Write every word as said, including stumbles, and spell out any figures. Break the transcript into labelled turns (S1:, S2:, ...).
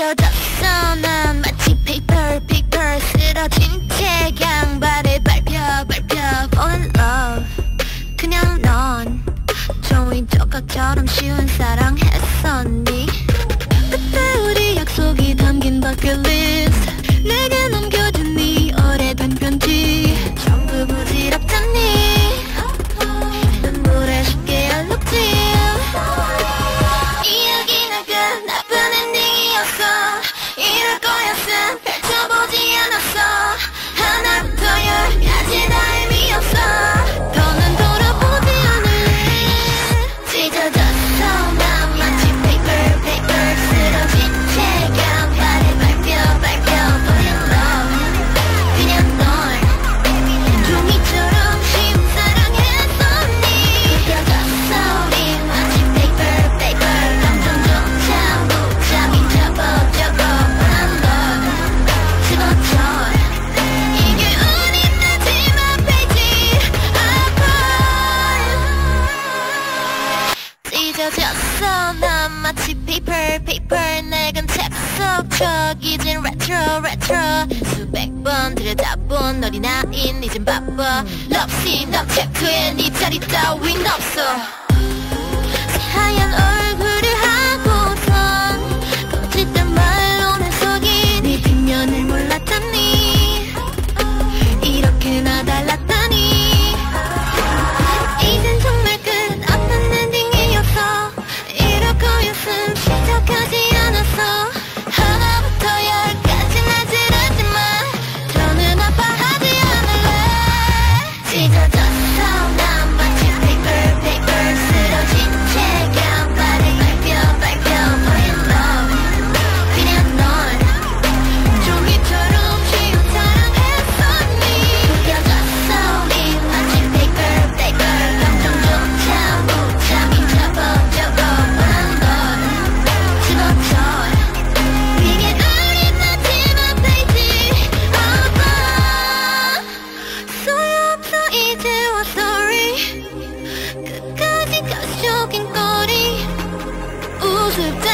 S1: 찢어졌어 난 마치 paper paper 쓰러진 채 양발에 밟혀 밟혀 fall in love 그냥 넌 종이 조각처럼 쉬운 사랑했었니 그때 우리 약속이 담긴 bucketlist 내게 남겨준 네 오래된 편지 전부 부질없잖니 눈물에 쉽게 얼룩지 이야기는 끝 나쁜 엔딩이었어 이럴 거였음 펼쳐보지 않았어 하나부터 열까지 다 의미 없어 더는 돌아보지 않을래 찢어졌어 난 마치 paper paper 쓰러진 채 양발에 밟혀 밟혀 fall in love 그냥 널 종이처럼 쉬운 사랑했었니 찢어졌어 우리 마치 paper paper 감정조차 못 잠이 접어 접어 뻔한 걸 집어쳐 이게 우리 마지막 페이지 apart 찢어졌어 난 마치 paper paper 낡은 책속 저기진 retro retro 수백 번 들여다본 어린아인 이젠 바빠 럽신 너 체크에 네 자리 따윈 없어 새하얀 얼굴을 하고선 거짓된 말로 날 속인 네 뒷면을 몰랐잖니 이렇게나 달랐다니 이젠 정말 끝 아픈 엔딩이었어 이럴 거였음 시작하지 않았어 하나부터 열까지 나지르지만 더는 아파하지 않을래 찢어졌어 난 마치 paper paper 쓰러진 채 양발에 밟혀 밟혀 fall in love 그냥 널 종이처럼 쉬운 사랑했었니 구겨졌어 우리 마치 paper paper 감정조차 못 잠이 접어 접어 뻔한 걸 집어쳐 이게 우리 마지막 페이지 apart 소용없어 이제와 sorry 끝까지 가쇼긴 거리 우습다